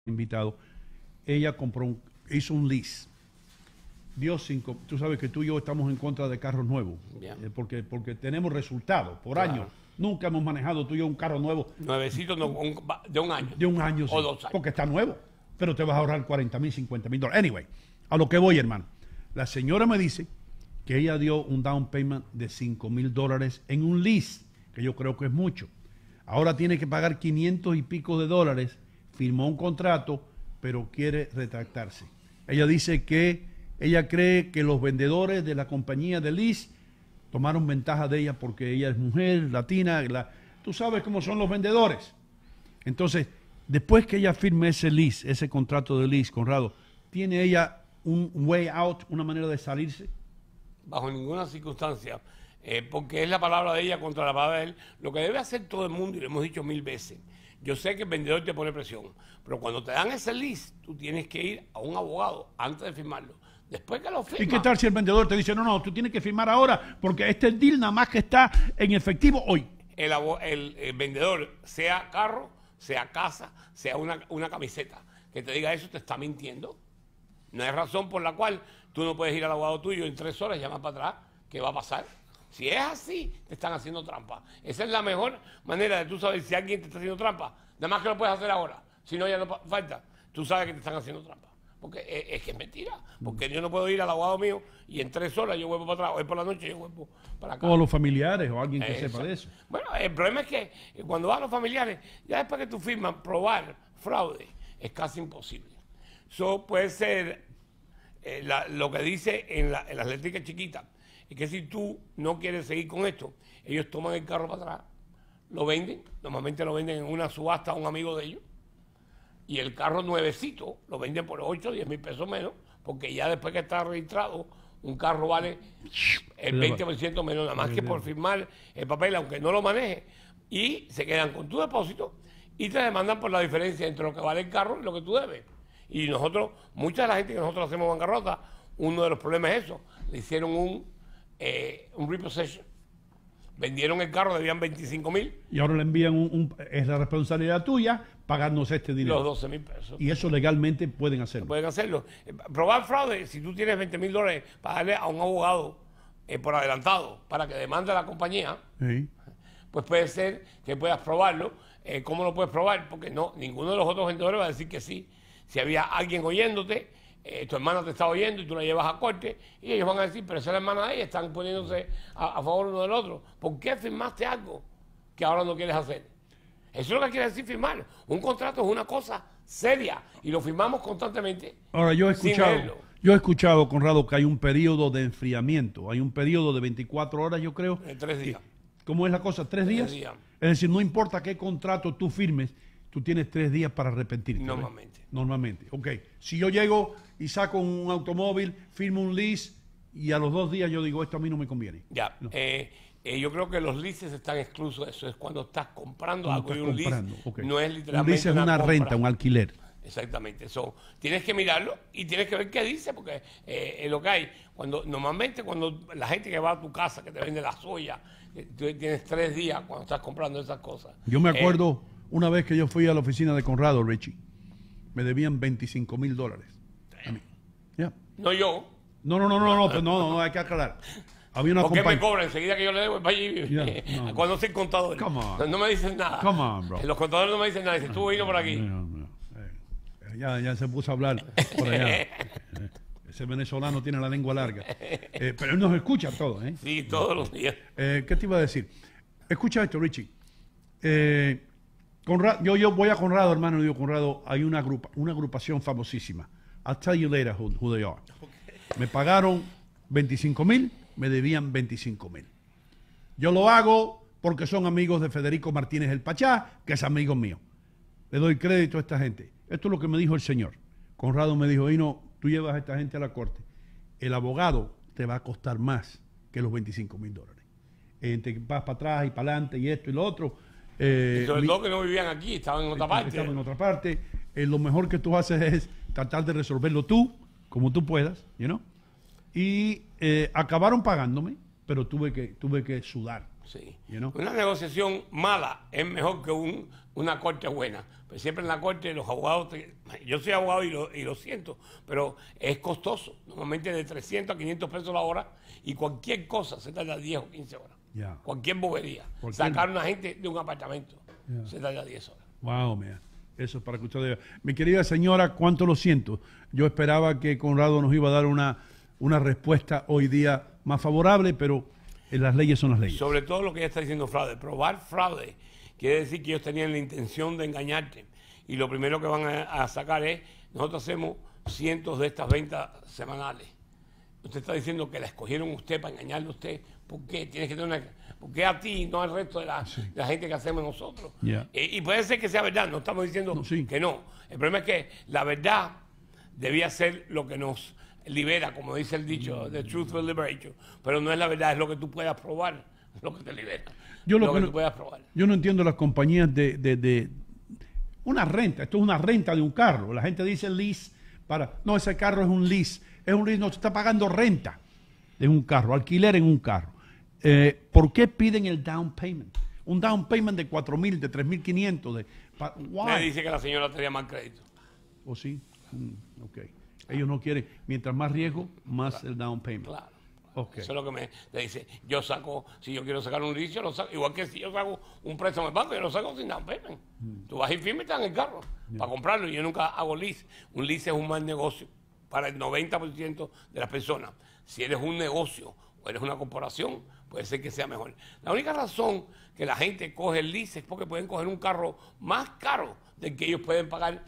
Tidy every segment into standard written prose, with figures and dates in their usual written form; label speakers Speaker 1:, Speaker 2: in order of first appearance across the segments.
Speaker 1: invitado, ella hizo un lease, dio 5, tú sabes que tú y yo estamos en contra de carros nuevos, porque tenemos resultados por año. Nunca hemos manejado tú y yo un carro nuevo.
Speaker 2: Nuevecito de un año.
Speaker 1: De un año, sí,
Speaker 2: o 2 años.
Speaker 1: porque está nuevo, pero te vas a ahorrar $40,000, $50,000. Anyway, a lo que voy, hermano. La señora me dice que ella dio un down payment de $5,000 en un lease, que yo creo que es mucho. Ahora tiene que pagar 500 y pico de dólares, firmó un contrato, pero quiere retractarse. Ella dice que ella cree que los vendedores de la compañía de lease tomaron ventaja de ella porque ella es mujer, latina, tú sabes cómo son los vendedores. Entonces, después que ella firme ese lease, ese contrato de lease, Conrado, ¿tiene ella un way out, una manera de salirse?
Speaker 2: Bajo ninguna circunstancia, porque es la palabra de ella contra la palabra de él. Lo que debe hacer todo el mundo, y lo hemos dicho 1000 veces, yo sé que el vendedor te pone presión, pero cuando te dan ese lease, tú tienes que ir a un abogado antes de firmarlo. Después que lo firmas.
Speaker 1: ¿Y qué tal si el vendedor te dice, no, tú tienes que firmar ahora porque este deal nada más que está en efectivo hoy?
Speaker 2: El vendedor, sea carro, sea casa, sea una camiseta, que te diga eso, te está mintiendo. No hay razón por la cual tú no puedes ir al abogado tuyo en 3 horas y llamar para atrás. ¿Qué va a pasar? Si es así, te están haciendo trampa. Esa es la mejor manera de tú saber si alguien te está haciendo trampa. Nada más que lo puedes hacer ahora. Si no, ya no falta. Tú sabes que te están haciendo trampa. Porque es que es mentira. Porque yo no puedo ir al abogado mío y en 3 horas yo vuelvo para atrás. Hoy por la noche yo vuelvo para acá.
Speaker 1: O a los familiares o alguien que sepa de eso.
Speaker 2: Bueno, el problema es que cuando vas a los familiares, ya después que tú firmas, probar fraude es casi imposible. Eso puede ser lo que dice en las letricas chiquitas. Es que si tú no quieres seguir con esto, ellos toman el carro para atrás, lo venden, normalmente lo venden en una subasta a un amigo de ellos, y el carro nuevecito lo venden por 8 o 10 mil pesos menos, porque ya después que está registrado, un carro vale el 20% menos, nada más que por firmar el papel, aunque no lo maneje, y se quedan con tu depósito y te demandan por la diferencia entre lo que vale el carro y lo que tú debes. Y nosotros, mucha de la gente que nosotros hacemos bancarrota, uno de los problemas es eso, le hicieron un repossession. Vendieron el carro, debían 25,000.
Speaker 1: Y ahora le envían es la responsabilidad tuya pagarnos este dinero.
Speaker 2: Los 12,000 pesos.
Speaker 1: Y eso legalmente pueden hacerlo.
Speaker 2: Pueden hacerlo. Probar fraude, si tú tienes $20,000 para darle a un abogado por adelantado para que demande a la compañía,
Speaker 1: Sí.
Speaker 2: pues puede ser que puedas probarlo. ¿Cómo lo puedes probar? Porque no, ninguno de los otros vendedores va a decir que sí. Si había alguien oyéndote, tu hermana te está oyendo y tú la llevas a corte, y ellos van a decir, pero esa es la hermana de ella, están poniéndose a favor uno del otro. ¿Por qué firmaste algo que ahora no quieres hacer? Eso es lo que quiere decir firmar. Un contrato es una cosa seria y lo firmamos constantemente.
Speaker 1: Ahora, yo he escuchado, Conrado, que hay un periodo de enfriamiento, hay un periodo de 24 horas, yo creo.
Speaker 2: 3 días.
Speaker 1: ¿Cómo es la cosa? ¿3 días?
Speaker 2: 3 días.
Speaker 1: Es decir, no importa qué contrato tú firmes, tú tienes 3 días para arrepentirte.
Speaker 2: Normalmente.
Speaker 1: Normalmente. Ok. Si yo llego y saco un automóvil, firmo un lease y a los 2 días yo digo, esto a mí no me conviene.
Speaker 2: Ya. No. Yo creo que los leases están exclusos de eso. Es cuando estás comprando algo y un lease no es literalmente
Speaker 1: un lease es una renta, un alquiler.
Speaker 2: Exactamente. Eso tienes que mirarlo y tienes que ver qué dice, porque es lo que hay. Normalmente cuando la gente que va a tu casa, que te vende la soya, tú tienes 3 días cuando estás comprando esas cosas.
Speaker 1: Yo me acuerdo una vez que yo fui a la oficina de Conrado, Richie, me debían $25,000. A mí. Yeah.
Speaker 2: No yo.
Speaker 1: No, hay que aclarar. Había una
Speaker 2: ¿Por qué me cobra enseguida que yo le debo el país? Cuando soy contador. No me dicen nada.
Speaker 1: Come on, bro.
Speaker 2: Los contadores no me dicen nada. Dicen, tú vino por aquí.
Speaker 1: Ya se puso a hablar por allá. Ese venezolano tiene la lengua larga. Pero él nos escucha todo, ¿eh?
Speaker 2: Sí, todos los días.
Speaker 1: ¿Qué te iba a decir? Escucha esto, Richie. Conrado, yo voy a Conrado, hermano, le digo, Conrado, hay una agrupación famosísima. I'll tell you later who they are. Me pagaron 25,000, me debían 25,000. Yo lo hago porque son amigos de Federico Martínez el Pachá, que es amigo mío. Le doy crédito a esta gente. Esto es lo que me dijo el señor. Conrado me dijo, no, tú llevas a esta gente a la corte. El abogado te va a costar más que los $25,000. Te vas para atrás y para adelante y esto y lo otro.
Speaker 2: Y sobre todo que no vivían aquí, estaban en otra parte.
Speaker 1: Estaban en otra parte. Lo mejor que tú haces es tratar de resolverlo tú, como tú puedas, you know? Y acabaron pagándome, pero tuve que sudar.
Speaker 2: Sí.
Speaker 1: You know?
Speaker 2: Una negociación mala es mejor que una corte buena. Pues siempre en la corte los abogados, yo soy abogado y lo siento, pero es costoso. Normalmente de 300 a 500 pesos la hora y cualquier cosa se tarda 10 o 15 horas.
Speaker 1: Yeah.
Speaker 2: Cualquier bobería. Sacar a una gente de un apartamento se tarda 10 horas.
Speaker 1: Wow, man. Eso es para que ustedes vean. Mi querida señora, cuánto lo siento. Yo esperaba que Conrado nos iba a dar una respuesta hoy día más favorable, pero las leyes son las leyes.
Speaker 2: Sobre todo lo que ella está diciendo fraude. Probar fraude quiere decir que ellos tenían la intención de engañarte. Y lo primero que van a sacar es, nosotros hacemos cientos de estas ventas semanales. Usted está diciendo que la escogieron usted para engañarle a usted. ¿Por qué? Tienes que tener ¿por qué a ti y no al resto de la gente que hacemos nosotros?
Speaker 1: Yeah.
Speaker 2: Y puede ser que sea verdad, no estamos diciendo que no. El problema es que la verdad debía ser lo que nos libera, como dice el dicho, the truth will liberate you. Pero no es la verdad, es lo que tú puedas probar, lo que te libera. Lo que tú puedas probar.
Speaker 1: Yo no entiendo las compañías de una renta. Esto es una renta de un carro. La gente dice lease para... No, ese carro es un lease. Es un lease, no, se está pagando renta de un carro, alquiler en un carro. ¿Por qué piden el down payment? Un down payment de 4,000, de 3,500.
Speaker 2: Me dice que la señora tenía mal crédito.
Speaker 1: ¿O sí? Ok. Ellos no quieren, mientras más riesgo, más el down payment.
Speaker 2: Claro.
Speaker 1: Okay.
Speaker 2: Eso es lo que me dice. Yo saco, si yo quiero sacar un lease, yo lo saco. Igual que si yo saco un préstamo en banco, yo lo saco sin down payment. Tú vas y firmas y te dan el carro para comprarlo. Yo nunca hago lease. Un lease es un mal negocio para el 90% de las personas. Si eres un negocio o eres una corporación, puede ser que sea mejor. La única razón que la gente coge el lease es porque pueden coger un carro más caro del que ellos pueden pagar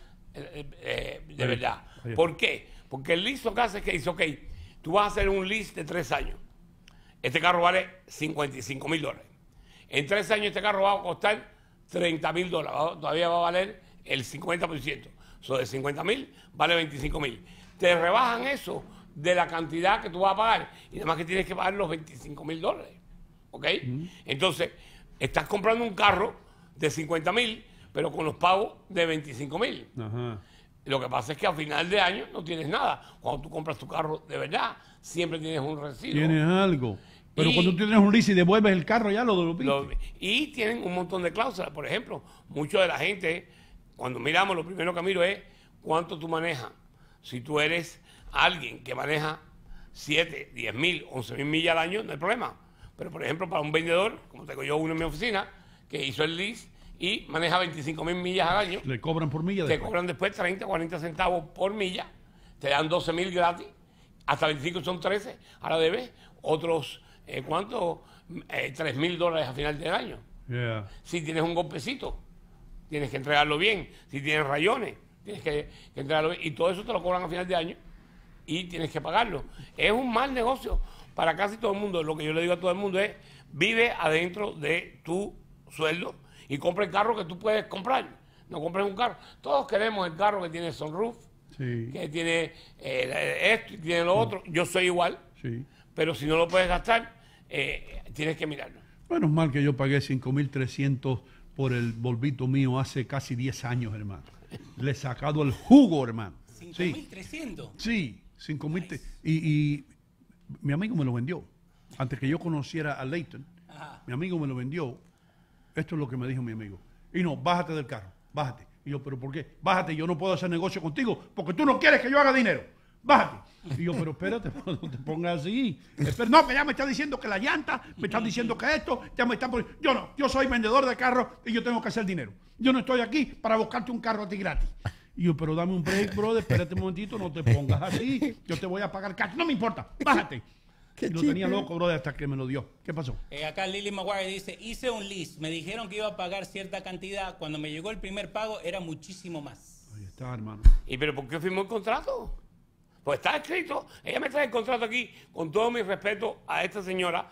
Speaker 2: de verdad. ¿Por qué? Porque el lease lo que hace es que dice, ok, tú vas a hacer un lease de 3 años. Este carro vale $55,000. En 3 años este carro va a costar $30,000. Todavía va a valer el 50%. So, de 50,000 vale 25,000. Te rebajan eso de la cantidad que tú vas a pagar y además que tienes que pagar los $25,000. ¿Ok? Entonces, estás comprando un carro de 50,000, pero con los pagos de 25,000. Lo que pasa es que a final de año no tienes nada. Cuando tú compras tu carro de verdad, siempre tienes un residuo.
Speaker 1: Tienes algo. Pero cuando tú tienes un lease y devuelves el carro, ya lo devolviste.
Speaker 2: Y tienen un montón de cláusulas. Por ejemplo, mucho de la gente, cuando miramos, lo primero que miro es cuánto tú manejas. Si tú eres alguien que maneja 7, 10,000, 11,000 millas al año, no hay problema. Pero, por ejemplo, para un vendedor, como tengo yo uno en mi oficina, que hizo el lease y maneja 25,000 millas al año.
Speaker 1: Le cobran por milla.
Speaker 2: Te cobran después 30, 40 centavos por milla. Te dan 12,000 gratis. Hasta 25 son 13. Ahora debes otros, ¿cuánto? $3,000 a final del año.
Speaker 1: Yeah.
Speaker 2: Si tienes un golpecito, tienes que entregarlo bien. Si tienes rayones, tienes que entregarlo bien. Y todo eso te lo cobran a final de año y tienes que pagarlo. Es un mal negocio para casi todo el mundo. Lo que yo le digo a todo el mundo es, vive adentro de tu sueldo y compra el carro que tú puedes comprar. No compres un carro. Todos queremos el carro que tiene sunroof, que tiene esto y tiene lo otro. Yo soy igual, pero si no lo puedes gastar, tienes que mirarlo.
Speaker 1: Bueno, es mal que yo pagué 5,300 por el Volvito mío hace casi 10 años, hermano. Le he sacado el jugo, hermano.
Speaker 3: ¿5,300?
Speaker 1: Sí, 5,000. Y mi amigo me lo vendió. Antes que yo conociera a Leighton, mi amigo me lo vendió. Esto es lo que me dijo mi amigo. Y no, bájate del carro, bájate. Y yo, ¿pero por qué? Bájate, yo no puedo hacer negocio contigo porque tú no quieres que yo haga dinero. Bájate. Y yo, pero espérate, no te pongas así. No, que ya me está diciendo que la llanta, me están diciendo que esto, ya me están poniendo. Yo no, yo soy vendedor de carros y yo tengo que hacer dinero. Yo no estoy aquí para buscarte un carro a ti gratis. Y yo, pero dame un break, brother, espérate un momentito, no te pongas así. Yo te voy a pagar cash. No me importa, bájate. Y lo tenía loco, brother, hasta que me lo dio. ¿Qué pasó?
Speaker 3: Acá Lily Maguire dice, hice un lease, me dijeron que iba a pagar cierta cantidad, cuando me llegó el primer pago era muchísimo más.
Speaker 1: Ahí está, hermano.
Speaker 2: ¿Y pero por qué firmó el contrato? Pues está escrito, ella me trae el contrato aquí, con todo mi respeto a esta señora,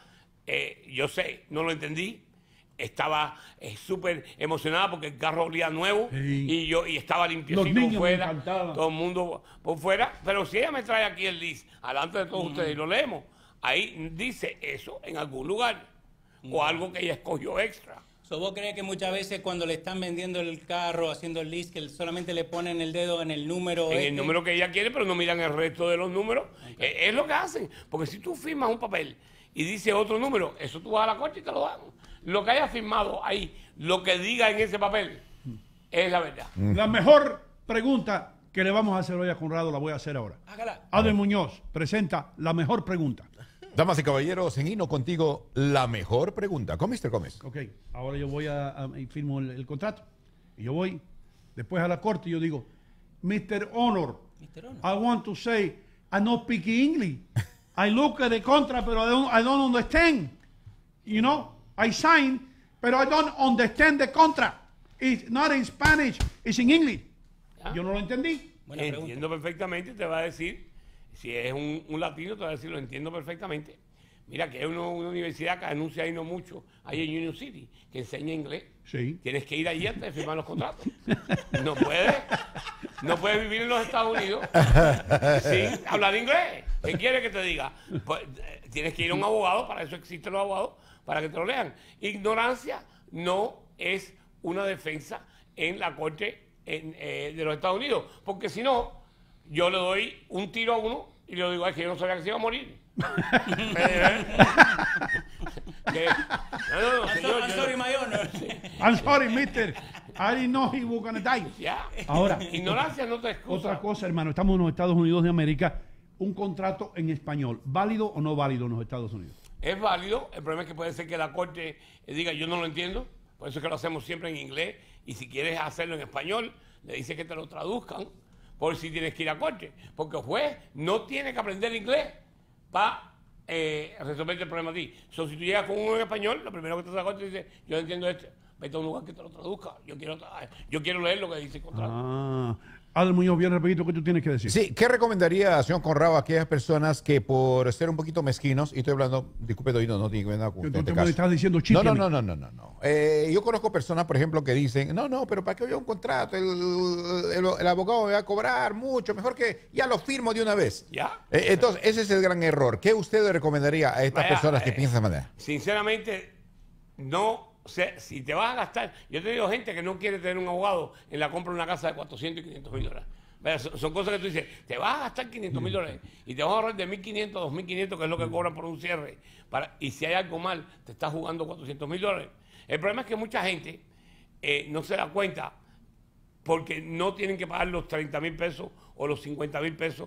Speaker 2: yo sé, no lo entendí, estaba súper emocionada porque el carro olía nuevo y estaba limpiecito por fuera, todo el mundo por fuera, pero si ella me trae aquí el lease, delante de todos ustedes y lo leemos, ahí dice eso en algún lugar, o algo que ella escogió extra.
Speaker 3: ¿Vos crees que muchas veces cuando le están vendiendo el carro, haciendo el lease, que solamente le ponen el dedo en el número?
Speaker 2: En el número que ella quiere, pero no miran el resto de los números. Es lo que hacen. Porque si tú firmas un papel y dice otro número, eso tú vas a la corte y te lo dan. Lo que haya firmado ahí, lo que diga en ese papel, es la verdad.
Speaker 1: La mejor pregunta que le vamos a hacer hoy a Conrado la voy a hacer ahora.
Speaker 3: Hágala.
Speaker 1: Adel Muñoz presenta la mejor pregunta.
Speaker 4: Damas y caballeros, en Hino contigo, la mejor pregunta. Con Mr. Gómez.
Speaker 1: Ok, ahora yo voy y firmo el contrato. Y yo voy después a la corte y yo digo, Mr. Honor,
Speaker 3: Mr. Honor.
Speaker 1: I want to say, I no speak English. I look at the contract, pero I don't understand. You know, I sign, pero I don't understand the contract. It's not in Spanish, it's in English.
Speaker 2: ¿Ya?
Speaker 1: Yo no lo entendí.
Speaker 3: Buena pregunta.
Speaker 2: Entiendo perfectamente, te va a decir, si es un latino, te va a decir, lo entiendo perfectamente. Mira, que hay una universidad que anuncia ahí no mucho, ahí en Union City, que enseña inglés.
Speaker 1: Sí.
Speaker 2: Tienes que ir allí antes de firmar los contratos. No puedes vivir en los Estados Unidos sin hablar inglés. ¿Qué quiere que te diga? Pues, tienes que ir a un abogado, para eso existen los abogados, para que te lo lean. Ignorancia no es una defensa en la corte de los Estados Unidos, porque si no, yo le doy un tiro a uno y le digo, es que yo no sabía que se iba a morir. No, señor,
Speaker 3: I'm sorry, my honor.
Speaker 1: I'm sorry, mister. I didn't know he was gonna die.
Speaker 2: Ya.
Speaker 1: Ahora,
Speaker 2: Ignorancia no te excusa.
Speaker 1: otra cosa, hermano, estamos en los Estados Unidos de América. Un contrato en español, ¿válido o no válido en los Estados Unidos?
Speaker 2: Es válido, el problema es que puede ser que la corte diga yo no lo entiendo, por eso es que lo hacemos siempre en inglés, y si quieres hacerlo en español, le dice que te lo traduzcan, por si tienes que ir a corte, porque el juez no tiene que aprender inglés para resolver el problema a ti. So, si tú llegas con uno en español, lo primero que te hace la corte dice, yo no entiendo esto, vete a un lugar que te lo traduzca, yo quiero leer lo que dice el contrato.
Speaker 1: Ah, Adel Muñoz, bien rapidito, ¿qué tú tienes que decir?
Speaker 4: Sí, ¿qué recomendaría, señor Conrado, a aquellas personas que por ser un poquito mezquinos, y estoy hablando, disculpe, Doino, no tiene que ver nada con
Speaker 1: Tú
Speaker 4: usted.
Speaker 1: te
Speaker 4: en este
Speaker 1: estás
Speaker 4: caso.
Speaker 1: diciendo chiste.
Speaker 4: No. Yo conozco personas, por ejemplo, que dicen, no, pero ¿para qué voy a un contrato? El abogado me va a cobrar mucho, mejor que ya lo firmo de una vez.
Speaker 2: ¿Ya?
Speaker 4: Entonces, ese es el gran error. ¿Qué usted le recomendaría a estas
Speaker 2: Vaya,
Speaker 4: personas que piensan de esa manera?
Speaker 2: Sinceramente, no sé, si te vas a gastar, yo te digo gente que no quiere tener un abogado en la compra de una casa de 400 y 500 mil dólares. Vaya, son cosas que tú dices, te vas a gastar 500 mil dólares y te vas a ahorrar de 1.500 a 2.500, que es lo que cobran por un cierre. Y si hay algo mal, te estás jugando 400 mil dólares. El problema es que mucha gente no se da cuenta porque no tienen que pagar los 30 mil pesos o los 50 mil pesos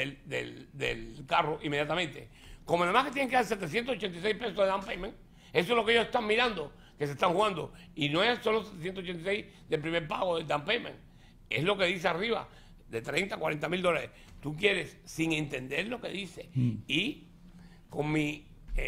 Speaker 2: del carro inmediatamente. Como nada más que tienen que dar 786 pesos de down payment, eso es lo que ellos están mirando, que se están jugando. Y no es solo 786 del primer pago del down payment, es lo que dice arriba, de 30 a 40 mil dólares. Tú quieres, sin entender lo que dice, y con mi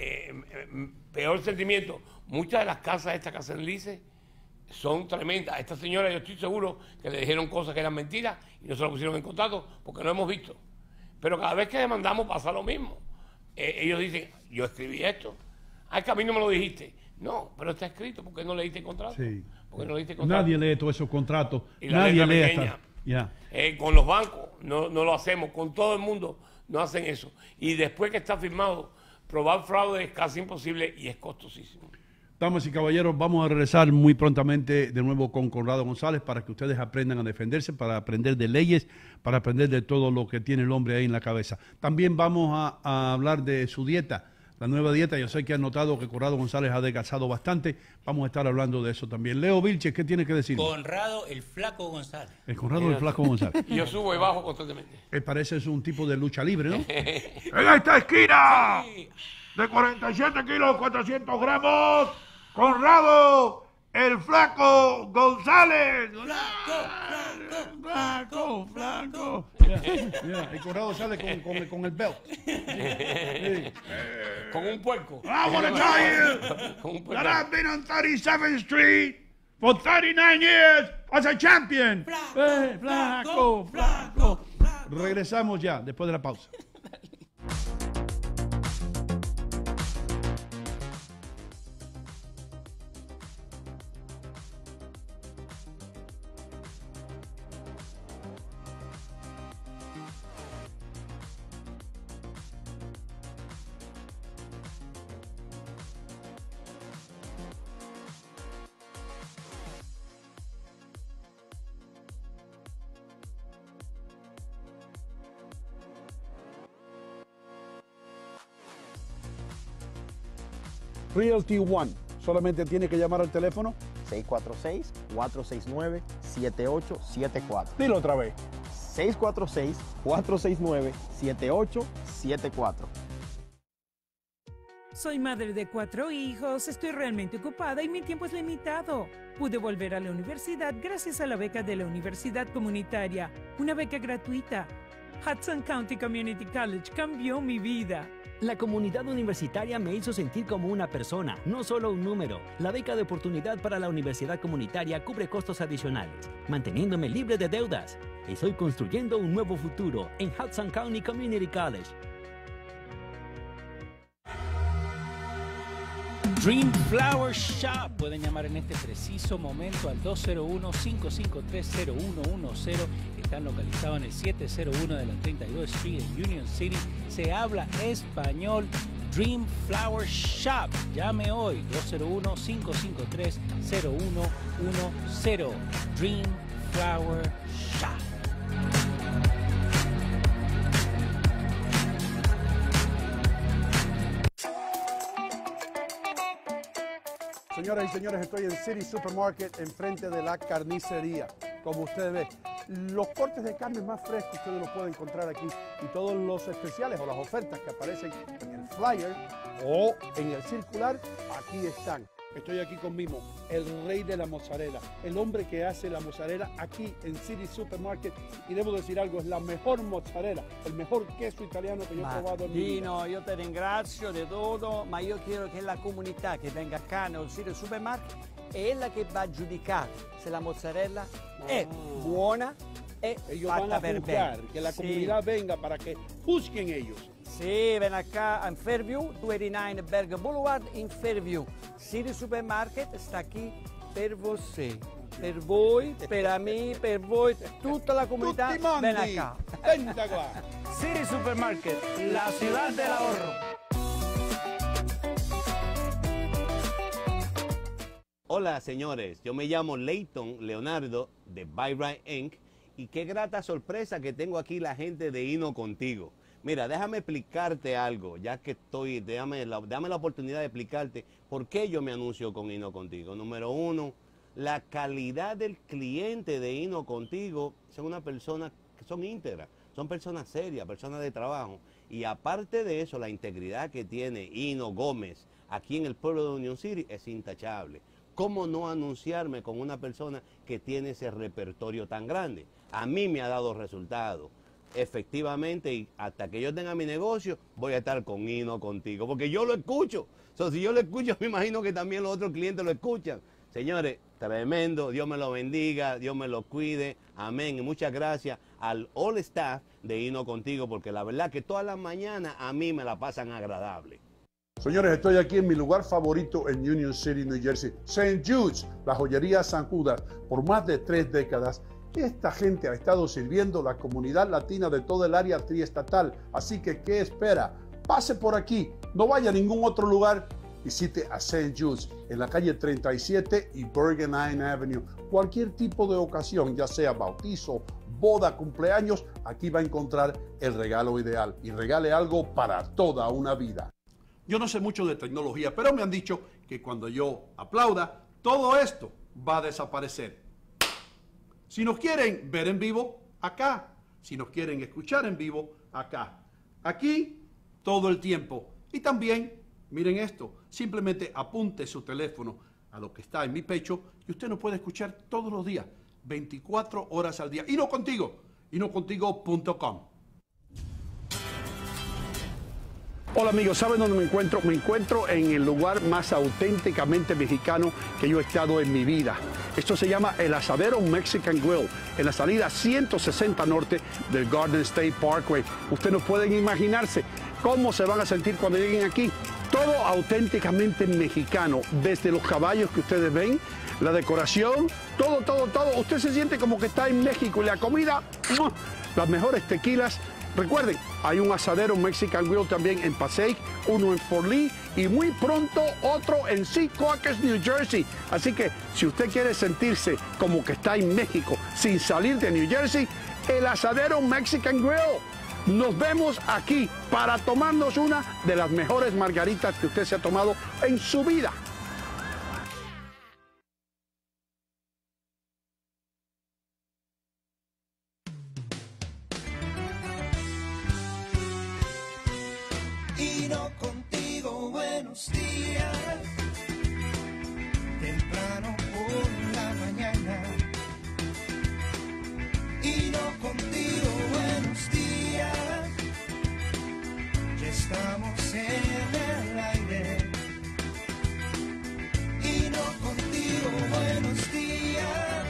Speaker 2: peor sentimiento, muchas de las casas, esta casa en Lice, son tremendas. Esta señora, yo estoy seguro que le dijeron cosas que eran mentiras y no se lo pusieron en contrato porque no hemos visto. Pero cada vez que demandamos pasa lo mismo. Ellos dicen, yo escribí esto. Es que a mí no me lo dijiste. No, pero está escrito. ¿Por qué no leíste el contrato?
Speaker 1: Sí.
Speaker 2: ¿Por qué no leíste el contrato?
Speaker 1: Nadie lee todos esos contratos.
Speaker 2: Y la
Speaker 1: Nadie
Speaker 2: letra
Speaker 1: lee
Speaker 2: pequeña.
Speaker 1: hasta. Ya.
Speaker 2: Con los bancos no lo hacemos, con todo el mundo no hacen eso. Y después que está firmado, probar fraude es casi imposible y es costosísimo.
Speaker 1: Damas y caballeros, vamos a regresar muy prontamente de nuevo con Conrado González para que ustedes aprendan a defenderse, para aprender de leyes, para aprender de todo lo que tiene el hombre ahí en la cabeza. También vamos a hablar de su dieta, la nueva dieta. Yo sé que han notado que Conrado González ha adelgazado bastante. Vamos a estar hablando de eso también. Leo Vilches, ¿qué tiene que decir?
Speaker 3: Conrado el Flaco González.
Speaker 1: El Conrado del Flaco González.
Speaker 2: Y yo subo y bajo constantemente.
Speaker 1: Parece es un tipo de lucha libre, ¿no?
Speaker 5: En esta esquina
Speaker 3: Sí.
Speaker 5: de 47 kilos, 400 gramos, Conrado, el Flaco González.
Speaker 1: Flaco. Mira, el Conrado sale con el belt. Sí.
Speaker 2: Con un puerco.
Speaker 5: I want to tell
Speaker 2: Con un
Speaker 5: you
Speaker 2: puerco.
Speaker 5: that I've been on 37th Street for 39 years as a champion.
Speaker 1: Flaco. Regresamos ya, después de la pausa. Realty One. Solamente tiene que llamar al teléfono.
Speaker 6: 646-469-7874.
Speaker 1: Dilo otra vez.
Speaker 6: 646-469-7874.
Speaker 7: Soy madre de 4 hijos, estoy realmente ocupada y mi tiempo es limitado. Pude volver a la universidad gracias a la beca de la Universidad Comunitaria, una beca gratuita. Hudson County Community College cambió mi vida.
Speaker 8: La comunidad universitaria me hizo sentir como una persona, no solo un número. La beca de oportunidad para la universidad comunitaria cubre costos adicionales, manteniéndome libre de deudas. Estoy construyendo un nuevo futuro en Hudson County Community College.
Speaker 3: Dream Flower Shop. Pueden llamar en este preciso momento al 201-553-0110. Están localizados en el 701 de la 32 Street en Union City. Se habla español. Dream Flower Shop. Llame hoy 201-553-0110. Dream Flower Shop.
Speaker 1: Señoras y señores, estoy en City Supermarket, enfrente de la carnicería. Como ustedes ven, los cortes de carne más frescos ustedes los pueden encontrar aquí. Y todos los especiales o las ofertas que aparecen en el flyer o en el circular, aquí están. Estoy aquí con Mimo, el rey de la mozzarella, el hombre que hace la mozzarella aquí en City Supermarket. Y debo decir algo, es la mejor mozzarella, el mejor queso italiano que yo he probado en mi vida.
Speaker 9: Dino, io ti ringrazio di tutto, ma io chiedo che la comunità che venga qua nel City Supermarket è la che va a giudicare se la mozzarella è buona e
Speaker 1: Ellos
Speaker 9: fatta
Speaker 1: van a
Speaker 9: per
Speaker 1: juzgar,
Speaker 9: bene.
Speaker 1: que la
Speaker 9: Sì.
Speaker 1: comunidad venga para que juzguen ellos.
Speaker 9: Sì, ven acá in Fairview, 289 Berg Boulevard in Fairview. City Supermarket sta qui per você. Per voi, per me, per voi, tutta la comunità,
Speaker 1: Tutti mondi,
Speaker 9: ven acá.
Speaker 1: venta qua.
Speaker 9: City Supermarket, la ciudad del ahorro.
Speaker 10: Hola señores, yo me llamo Leighton Leonardo de Buy Right Inc. y qué grata sorpresa que tengo aquí la gente de Hino Contigo. Mira, déjame explicarte algo, ya que dame la oportunidad de explicarte por qué yo me anuncio con Hino Contigo. Número uno, la calidad del cliente de Hino Contigo son una persona que son íntegras, son personas serias, personas de trabajo. Y aparte de eso, la integridad que tiene Hino Gómez aquí en el pueblo de Union City es intachable. ¿Cómo no anunciarme con una persona que tiene ese repertorio tan grande? A mí me ha dado resultados. Efectivamente, y hasta que yo tenga mi negocio, voy a estar con Hino Contigo, porque yo lo escucho. Si yo lo escucho, me imagino que también los otros clientes lo escuchan. Señores, tremendo, Dios me lo bendiga, Dios me lo cuide, amén. Y muchas gracias al all staff de Hino Contigo, porque la verdad que todas las mañanas a mí me la pasan agradable.
Speaker 1: Señores, estoy aquí en mi lugar favorito en Union City, New Jersey, St. Jude's, la joyería San Judas, por más de 3 décadas. Esta gente ha estado sirviendo la comunidad latina de todo el área triestatal, así que ¿qué espera? Pase por aquí, no vaya a ningún otro lugar, visite a St. Jude's en la calle 37 y Bergen Line Avenue. Cualquier tipo de ocasión, ya sea bautizo, boda, cumpleaños, aquí va a encontrar el regalo ideal y regale algo para toda una vida. Yo no sé mucho de tecnología, pero me han dicho que cuando yo aplauda, todo esto va a desaparecer. Si nos quieren ver en vivo, acá. Si nos quieren escuchar en vivo, acá. Aquí, todo el tiempo. Y también, miren esto, simplemente apunte su teléfono a lo que está en mi pecho y usted nos puede escuchar todos los días, 24 horas al día. Hino Contigo, hinocontigo.com. Hola amigos, ¿saben dónde me encuentro? Me encuentro en el lugar más auténticamente mexicano que yo he estado en mi vida. Esto se llama El Asadero Mexican Grill, en la salida 160 norte del Garden State Parkway. Ustedes no pueden imaginarse cómo se van a sentir cuando lleguen aquí. Todo auténticamente mexicano, desde los caballos que ustedes ven, la decoración, todo. Usted se siente como que está en México y la comida, ¡mua! Las mejores tequilas. Recuerden, hay un Asadero Mexican Grill también en Passaic, uno en Fort Lee y muy pronto otro en Secaucus, New Jersey. Así que si usted quiere sentirse como que está en México sin salir de New Jersey, el Asadero Mexican Grill.
Speaker 11: Nos vemos aquí para tomarnos una de las mejores margaritas que usted se ha tomado en su vida.
Speaker 12: Hino contigo, buenos días. Temprano por la mañana. Hino contigo, buenos días. Ya estamos en el aire. Hino contigo, buenos días.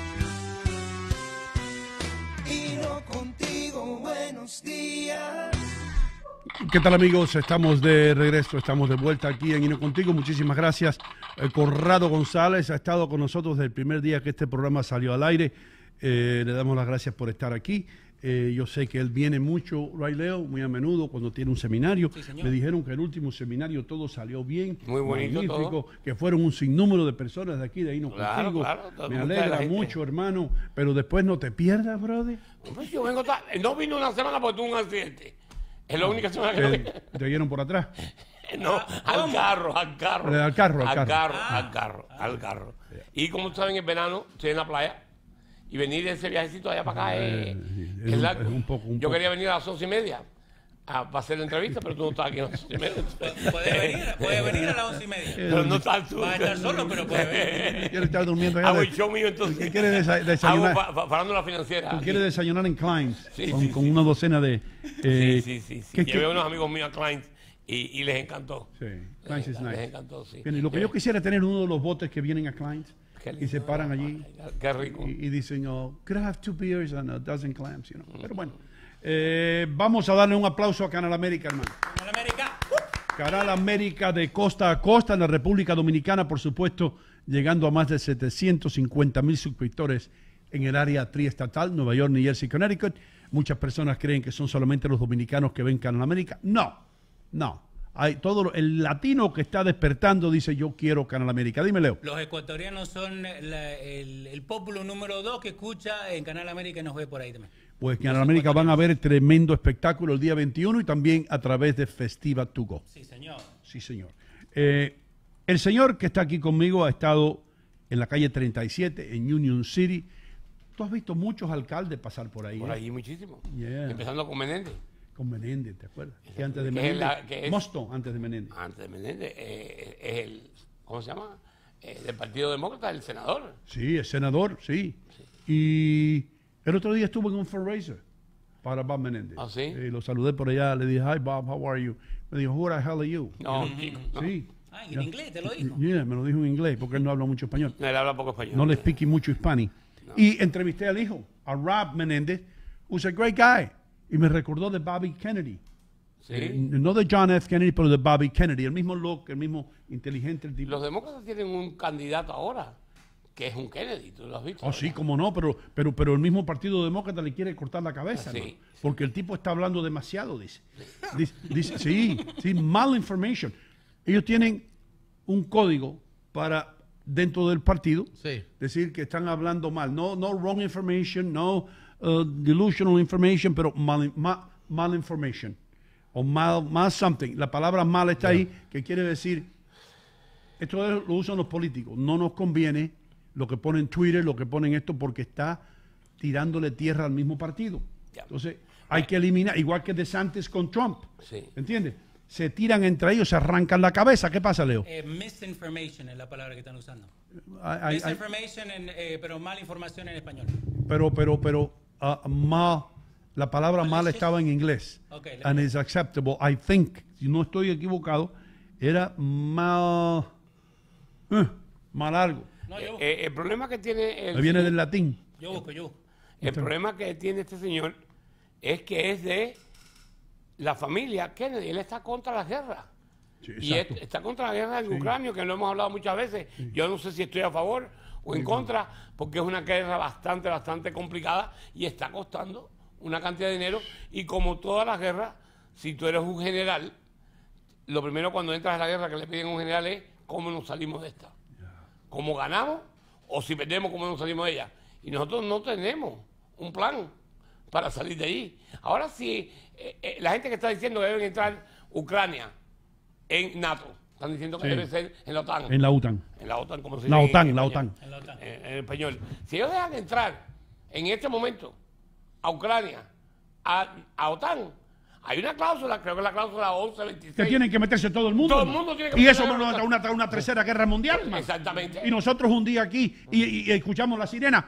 Speaker 12: Hino contigo, buenos días.
Speaker 1: ¿Qué tal, amigos? Estamos de regreso, estamos de vuelta aquí en Hino Contigo. Muchísimas gracias. Conrado González ha estado con nosotros desde el primer día que este programa salió al aire. Le damos las gracias por estar aquí. Yo sé que él viene mucho, Ray Leo, muy a menudo cuando tiene un seminario.
Speaker 3: Sí, señor.
Speaker 1: Me dijeron que el último seminario todo salió bien.
Speaker 2: Muy bonito
Speaker 1: magnífico,
Speaker 2: todo.
Speaker 1: Que fueron un sinnúmero de personas de aquí de Hino
Speaker 2: Claro,
Speaker 1: Contigo.
Speaker 2: claro, todo
Speaker 1: Me
Speaker 2: el mundo de la
Speaker 1: alegra
Speaker 2: gente.
Speaker 1: mucho, hermano. Pero después no te pierdas, brother.
Speaker 2: Pues yo vengo no vino una semana porque tuve un accidente. Es la única semana que no vine.
Speaker 1: Te dieron por atrás.
Speaker 2: No, al carro.
Speaker 1: Al carro.
Speaker 2: Al carro. Y como saben, en verano estoy en la playa y venir de ese viajecito allá para acá es largo.
Speaker 1: un poco.
Speaker 2: Yo quería venir a las 11:30 para hacer la entrevista, pero tú no estás aquí a las 11:30.
Speaker 3: Puede venir a las 11:30.
Speaker 2: Pero no estás tú.
Speaker 3: Va a estar solo, pero puede venir.
Speaker 1: ¿Quieres estar durmiendo allá?
Speaker 2: Hago el show mío entonces.
Speaker 1: ¿Qué quieres desayunar?
Speaker 2: Hago farándula financiera.
Speaker 1: ¿Tú quieres desayunar en Klein's?
Speaker 2: Sí,
Speaker 1: con una docena de...
Speaker 2: Sí.
Speaker 1: ¿qué-
Speaker 2: Llevé
Speaker 1: qué-
Speaker 2: a unos amigos míos a Klein y les encantó.
Speaker 1: Sí, Klein's es
Speaker 2: Les
Speaker 1: nice.
Speaker 2: encantó, sí.
Speaker 1: Bien, y lo que yo quisiera es tener uno de los botes que vienen a Klein's
Speaker 2: Qué
Speaker 1: y
Speaker 2: lindo.
Speaker 1: se paran allí
Speaker 2: Qué rico.
Speaker 1: y dicen, oh, could I have 2 beers and a dozen clams, you know. Pero bueno, vamos a darle un aplauso a Canal América, hermano. Canal América de costa a costa en la República Dominicana, por supuesto, llegando a más de 750,000 suscriptores en el área triestatal, Nueva York, New Jersey, Connecticut. Muchas personas creen que son solamente los dominicanos que ven Canal América. No. Hay el latino que está despertando dice, yo quiero Canal América. Dime, Leo.
Speaker 3: Los ecuatorianos son el pueblo número 2 que escucha en Canal América y nos ve por ahí también.
Speaker 1: Pues en Canal América van a ver tremendo espectáculo el día 21 y también a través de Festiva To Go.
Speaker 3: Sí, señor.
Speaker 1: Sí, señor. El señor que está aquí conmigo ha estado en la calle 37, en Union City. Tú has visto muchos alcaldes pasar por ahí.
Speaker 2: Por ahí muchísimo.
Speaker 1: Yeah.
Speaker 2: Empezando con Menéndez.
Speaker 1: Con Menéndez, ¿te acuerdas? Que antes de
Speaker 2: Que es
Speaker 1: Menéndez.
Speaker 2: que es-
Speaker 1: Mosto, antes de Menéndez.
Speaker 2: Antes de Menéndez es el, ¿cómo se llama? Del Partido Demócrata, el senador.
Speaker 1: Sí, es senador, sí. Y el otro día estuve en un fundraiser para Bob Menéndez.
Speaker 2: ¿Ah, sí?
Speaker 1: Lo saludé por allá, le dije, hi Bob, how are you? Me dijo, who the hell are you?
Speaker 2: No,
Speaker 1: You know,
Speaker 2: chico, no.
Speaker 1: Sí.
Speaker 3: Ah, en inglés te lo dijo.
Speaker 1: Yeah, me lo dijo en inglés porque él no habla mucho español.
Speaker 2: No, él habla poco español.
Speaker 1: No le speaking mucho hispani. Y entrevisté al hijo, a Rob Menéndez, who's a great guy. Y me recordó de Bobby Kennedy.
Speaker 2: Sí.
Speaker 1: No de John F. Kennedy, pero de Bobby Kennedy. El mismo look, el mismo inteligente. El tipo.
Speaker 2: Los demócratas tienen un candidato ahora, que es un Kennedy, ¿tú lo has visto?
Speaker 1: Oh, sí, cómo no, pero el mismo Partido Demócrata le quiere cortar la cabeza,
Speaker 2: Sí,
Speaker 1: ¿no?
Speaker 2: sí.
Speaker 1: Porque el tipo está hablando demasiado, dice. Dice, sí, malinformation. Ellos tienen un código para, dentro del partido, decir que están hablando mal. No wrong information, no delusional information, pero mal information. O mal something. La palabra mal está ahí, que quiere decir, esto lo usan los políticos. No nos conviene lo que ponen Twitter, lo que ponen esto, porque está tirándole tierra al mismo partido. Entonces, hay que eliminar, igual que DeSantis con Trump.
Speaker 2: Sí.
Speaker 1: ¿Entiendes? Se tiran entre ellos, se arrancan la cabeza. ¿Qué pasa, Leo?
Speaker 3: Misinformation es la palabra que están usando.
Speaker 1: Hay-
Speaker 3: Misinformation, pero mala información en español.
Speaker 1: pero mal, la palabra mal estaba en inglés.
Speaker 3: Okay,
Speaker 1: And it's acceptable. I think, si no estoy equivocado, era mal algo.
Speaker 2: El problema que tiene
Speaker 1: Viene del latín.
Speaker 3: Yo busco.
Speaker 2: El problema que tiene este señor es que es de la familia Kennedy. Él está contra la guerra.
Speaker 1: Sí,
Speaker 2: Y
Speaker 1: exacto.
Speaker 2: está contra la guerra en
Speaker 1: Sí.
Speaker 2: Ucrania, que lo hemos hablado muchas veces. Yo no sé si estoy a favor o en contra, porque es una guerra bastante complicada y está costando una cantidad de dinero. Y como todas las guerras, si tú eres un general, lo primero cuando entras a la guerra que le piden a un general es cómo nos salimos de esta. ¿Cómo ganamos? O si perdemos, cómo nos salimos de ella. Y nosotros no tenemos un plan para salir de ahí. Ahora sí, la gente que está diciendo que deben entrar Ucrania en NATO, están diciendo que
Speaker 1: Sí.
Speaker 2: debe ser en la OTAN.
Speaker 1: En la OTAN.
Speaker 2: En la OTAN, como se
Speaker 1: La
Speaker 2: dice
Speaker 1: OTAN,
Speaker 2: en
Speaker 1: la
Speaker 2: español.
Speaker 1: OTAN.
Speaker 2: En español. Si ellos dejan entrar en este momento a Ucrania, a OTAN, hay una cláusula, creo que es la cláusula 1126.
Speaker 1: Que tienen que meterse todo el mundo.
Speaker 2: Todo el mundo tiene que
Speaker 1: y
Speaker 2: meterse
Speaker 1: eso
Speaker 2: en la
Speaker 1: va
Speaker 2: OTAN.
Speaker 1: a una tercera guerra mundial, hermano.
Speaker 2: Exactamente.
Speaker 1: Y nosotros un día aquí y escuchamos la sirena.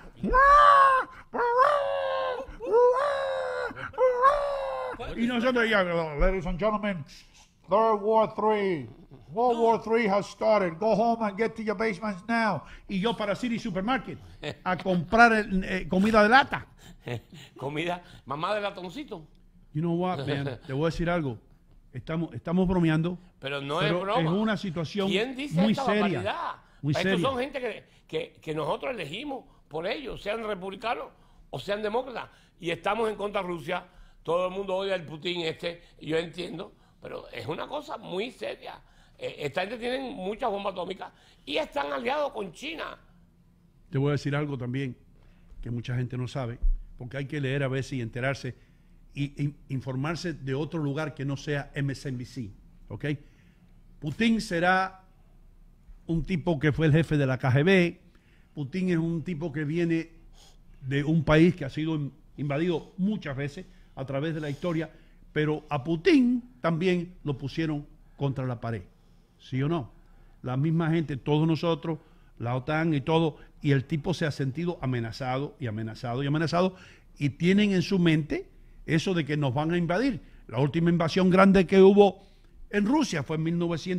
Speaker 1: Y nosotros ya, ladies and gentlemen, World War III has started. Go home and get to your basements now. Y yo para City Supermarket a comprar comida de lata.
Speaker 2: Comida, mamá de latoncito.
Speaker 1: You know what, man? Te voy a decir algo. Estamos bromeando.
Speaker 2: Pero no
Speaker 1: pero
Speaker 2: es broma.
Speaker 1: Es una situación
Speaker 2: ¿Quién dice
Speaker 1: muy
Speaker 2: esta
Speaker 1: seria.
Speaker 2: barbaridad?
Speaker 1: Muy
Speaker 2: Estos
Speaker 1: seria.
Speaker 2: son gente que nosotros elegimos por ellos, sean republicanos o sean demócratas. Y estamos en contra de Rusia. Todo el mundo odia al Putin yo entiendo, pero es una cosa muy seria. Esta gente tiene muchas bombas atómicas y están aliados con China.
Speaker 1: Te voy a decir algo también que mucha gente no sabe, porque hay que leer a veces y enterarse y informarse de otro lugar que no sea MSNBC, ¿ok? Putin será un tipo que fue el jefe de la KGB. Putin es un tipo que viene de un país que ha sido invadido muchas veces a través de la historia, pero a Putin también lo pusieron contra la pared, ¿sí o no? La misma gente, todos nosotros, la OTAN y todo, y el tipo se ha sentido amenazado y amenazado y amenazado, y tienen en su mente eso de que nos van a invadir. La última invasión grande que hubo en Rusia fue en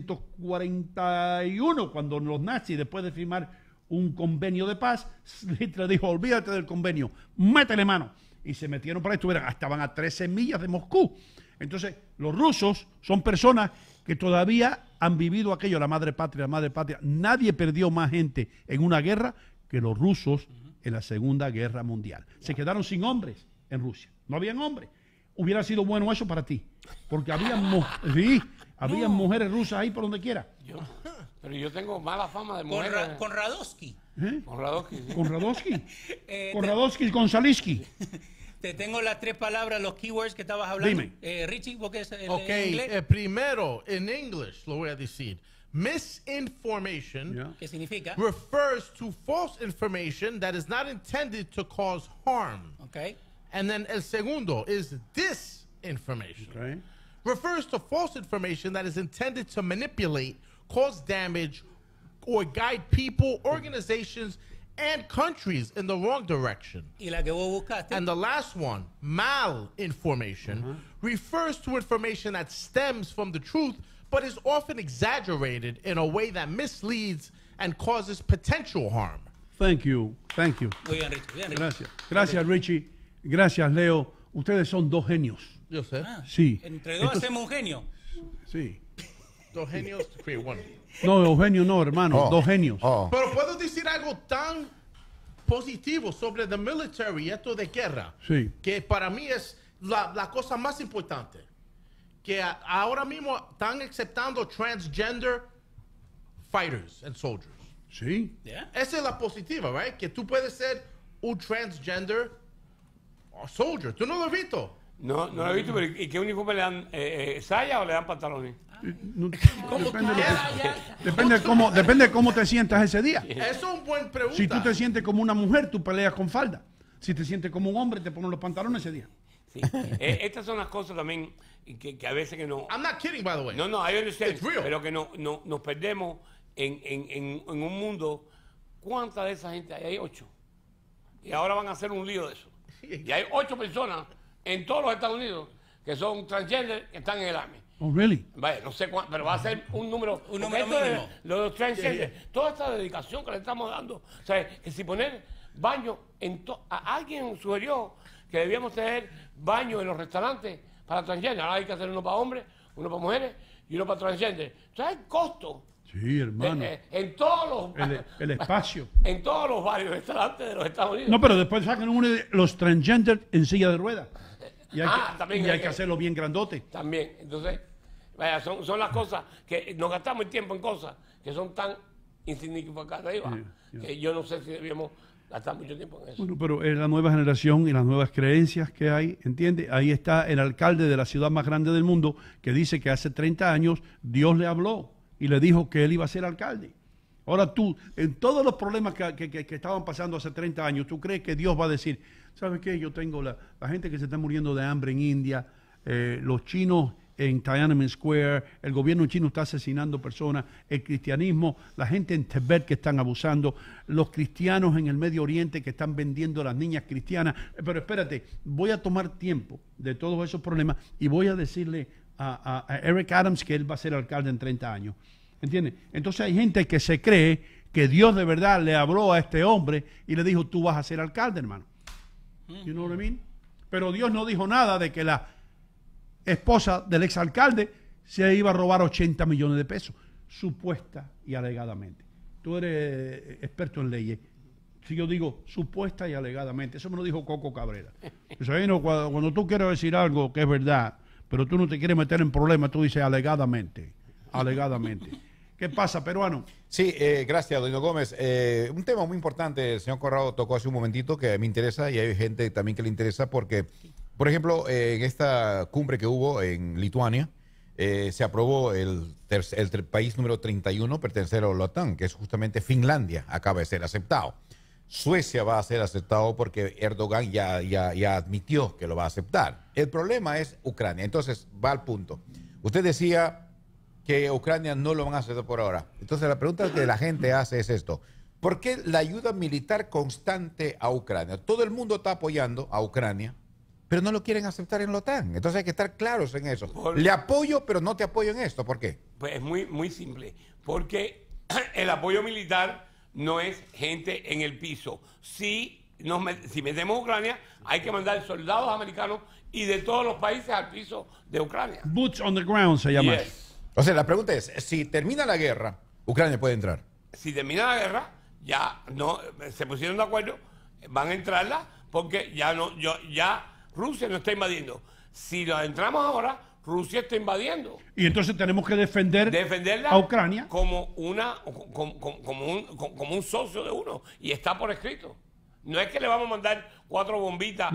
Speaker 1: 1941, cuando los nazis, después de firmar un convenio de paz, Hitler dijo, olvídate del convenio, métele mano. Y se metieron para esto, estaban a 13 millas de Moscú. Entonces, los rusos son personas que todavía han vivido aquello, la madre patria. Nadie perdió más gente en una guerra que los rusos en la Segunda Guerra Mundial. Se quedaron sin hombres en Rusia. No habían hombres. Hubiera sido bueno eso para ti, porque había mujeres rusas ahí por donde quiera.
Speaker 2: Pero yo tengo mala fama de mujer.
Speaker 3: Con Radosky.
Speaker 2: Con Radosky. Sí.
Speaker 1: ¿Con Radosky? Con Radosky y con Salisky.
Speaker 3: Te tengo las tres palabras, los keywords que estabas hablando.
Speaker 1: Dime.
Speaker 3: Richie, ¿vos qué es en
Speaker 13: Ok,
Speaker 3: inglés?
Speaker 13: primero, en English, lo voy a decir. Misinformation
Speaker 3: ¿Qué significa?
Speaker 13: refers to false information that is not intended to cause harm.
Speaker 3: Okay.
Speaker 13: And then el segundo is disinformation.
Speaker 1: Okay.
Speaker 13: Refers to false information that is intended to manipulate, cause damage, or guide people, organizations, and countries in the wrong direction.
Speaker 3: Y la que vos buscaste.
Speaker 13: And the last one, malinformation, refers to information that stems from the truth but is often exaggerated in a way that misleads and causes potential harm.
Speaker 1: Thank you.
Speaker 3: Muy bien, Richie. Bien, Richie.
Speaker 1: Gracias. Gracias, Richie. Gracias, Leo. Ustedes son dos genios.
Speaker 13: Yo sé.
Speaker 1: Sí.
Speaker 3: Entre dos hacemos un genio.
Speaker 1: Sí.
Speaker 13: Dos genios to create one.
Speaker 1: No, Eugenio no, hermano. Dos genios.
Speaker 13: Pero puedo decir algo tan positivo sobre the military, esto de guerra,
Speaker 1: Sí.
Speaker 13: que para mí es la cosa más importante. Que ahora mismo están aceptando transgender fighters and soldiers.
Speaker 1: Sí.
Speaker 13: Esa es la positiva, right? Que tú puedes ser un transgender soldier. ¿Tú no lo has visto?
Speaker 2: No lo he visto, pero ¿y qué uniforme le dan? ¿Saya o le dan pantalones?
Speaker 1: Depende de cómo te sientas ese día.
Speaker 13: Eso es una buena pregunta.
Speaker 1: Si tú te sientes como una mujer, tú peleas con falda. Si te sientes como un hombre, te ponen los pantalones ese día.
Speaker 2: Sí. Estas son las cosas también que a veces que no...
Speaker 13: I'm not kidding, by the way.
Speaker 2: No, I understand.
Speaker 13: It's real.
Speaker 2: Pero que nos perdemos en un mundo. ¿Cuánta de esa gente hay? Hay 8. Y ahora van a hacer un lío de eso. Y hay 8 personas en todos los Estados Unidos que son transgender que están en el Army.
Speaker 1: Oh, really?
Speaker 2: Vaya, no sé cuánto, pero va a ser un número
Speaker 3: mínimo.
Speaker 2: Los transgender, toda esta dedicación que le estamos dando. O sea, que si poner baño alguien sugirió que debíamos tener baños en los restaurantes para transgender. Ahora hay que hacer uno para hombres, uno para mujeres y uno para transgender. ¿Sabes el costo?
Speaker 1: Sí, hermano.
Speaker 2: En todos los
Speaker 1: El espacio.
Speaker 2: en todos los varios restaurantes de los Estados Unidos.
Speaker 1: No, pero después sacan uno de los transgender en silla de ruedas. Y hay,
Speaker 2: también
Speaker 1: hay que hacerlo bien grandote.
Speaker 2: También. Entonces, vaya, son las cosas que nos gastamos el tiempo en cosas que son tan insignificantes que yo no sé si debíamos gastar mucho tiempo en eso.
Speaker 1: Bueno, pero es la nueva generación y las nuevas creencias que hay, ¿entiendes? Ahí está el alcalde de la ciudad más grande del mundo que dice que hace 30 años Dios le habló y le dijo que él iba a ser alcalde. Ahora tú, en todos los problemas que estaban pasando hace 30 años, ¿tú crees que Dios va a decir, ¿sabes qué? Yo tengo la gente que se está muriendo de hambre en India, los chinos en Tiananmen Square, el gobierno chino está asesinando personas, el cristianismo, la gente en Tibet que están abusando, los cristianos en el Medio Oriente que están vendiendo a las niñas cristianas. Pero espérate, voy a tomar tiempo de todos esos problemas y voy a decirle a Eric Adams que él va a ser alcalde en 30 años. ¿Entiendes? Entonces hay gente que se cree que Dios de verdad le habló a este hombre y le dijo, tú vas a ser alcalde, hermano. You know what I mean? Pero Dios no dijo nada de que la esposa del exalcalde se iba a robar 80 millones de pesos, supuesta y alegadamente. Tú eres experto en leyes. Si yo digo supuesta y alegadamente, eso me lo dijo Coco Cabrera. Cuando tú quieres decir algo que es verdad, pero tú no te quieres meter en problemas, tú dices alegadamente. Alegadamente. ¿Qué pasa, peruano?
Speaker 4: Sí, gracias, Doña Gómez. Un tema muy importante, el señor Corrado tocó hace un momentito que me interesa y hay gente también que le interesa porque, por ejemplo, en esta cumbre que hubo en Lituania, se aprobó el país número 31 pertenecer a la OTAN, que es justamente Finlandia, acaba de ser aceptado. Suecia va a ser aceptado porque Erdogan ya admitió que lo va a aceptar. El problema es Ucrania. Entonces, va al punto. Usted decía que Ucrania no lo van a aceptar por ahora. Entonces la pregunta que la gente hace es esto. ¿Por qué la ayuda militar constante a Ucrania? Todo el mundo está apoyando a Ucrania, pero no lo quieren aceptar en la OTAN. Entonces hay que estar claros en eso. Le apoyo, pero no te apoyo en esto. ¿Por qué?
Speaker 2: Pues es muy simple. Porque el apoyo militar no es gente en el piso. Si metemos a Ucrania, hay que mandar soldados americanos y de todos los países al piso de Ucrania.
Speaker 1: Boots on the ground se llama.
Speaker 2: Yes.
Speaker 4: O sea, la pregunta es, si termina la guerra, Ucrania puede entrar.
Speaker 2: Si termina la guerra, ya no se pusieron de acuerdo, van a entrarla porque ya Rusia no está invadiendo. Si la entramos ahora, Rusia está invadiendo.
Speaker 1: Y entonces tenemos que defenderla a Ucrania
Speaker 2: como un socio de uno y está por escrito. No es que le vamos a mandar 4 bombitas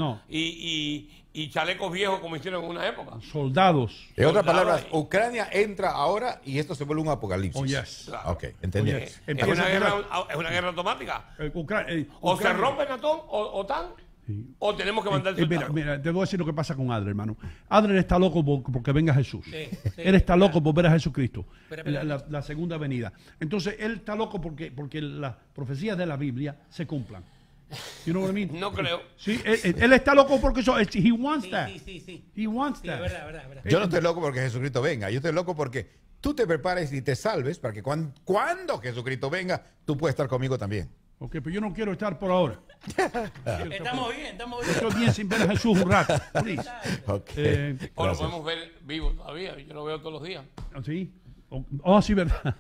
Speaker 2: y chalecos viejos como hicieron en una época.
Speaker 1: Soldados.
Speaker 4: En otras palabras, Ucrania entra ahora y esto se vuelve un apocalipsis.
Speaker 1: Oh, yes.
Speaker 2: Claro.
Speaker 4: Ok, entendí.
Speaker 2: Es una guerra automática. O se rompe NATO, OTAN, o tenemos que mandar soldados.
Speaker 1: Mira, te voy a decir lo que pasa con Adler, hermano. Adler está loco porque venga Jesús. Él está loco por ver a Jesucristo. La segunda venida. Entonces, él está loco porque las profecías de la Biblia se cumplan. You know what I mean?
Speaker 2: No creo.
Speaker 1: Sí, él está loco porque he wants that.
Speaker 3: Sí.
Speaker 1: He wants that.
Speaker 3: Verdad.
Speaker 4: Yo no estoy loco porque Jesucristo venga. Yo estoy loco porque tú te prepares y te salves para que cuando Jesucristo venga, tú puedes estar conmigo también.
Speaker 1: Ok, pero yo no quiero estar por ahora.
Speaker 3: Estamos bien.
Speaker 1: Estoy bien sin ver a Jesús un rato. Please.
Speaker 4: Okay.
Speaker 2: O lo podemos ver vivo todavía. Yo lo veo todos los días.
Speaker 1: Sí. Sí, verdad.